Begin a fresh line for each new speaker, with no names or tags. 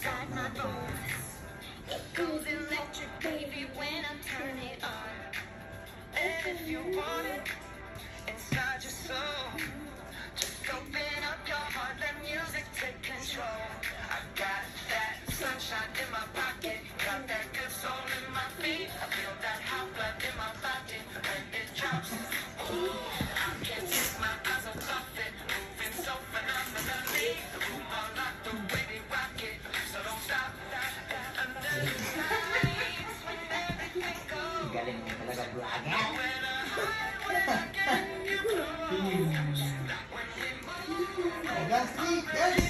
inside my bones. It goes electric, baby, when I turn it on. And if you want it inside your soul, just open up your heart, let music take control. I got that sunshine in my pocket, got that good soul in my feet. I feel that hot blood in my body when it drops. Ooh, I can't take my eyes off it, moving so phenomenally. The room all locked, the way they rock it, so don't stop. Under the lights when everything goes.
Galing mo talaga vlogger.
When I hide, when I get you close. Like when we move.
Ayan,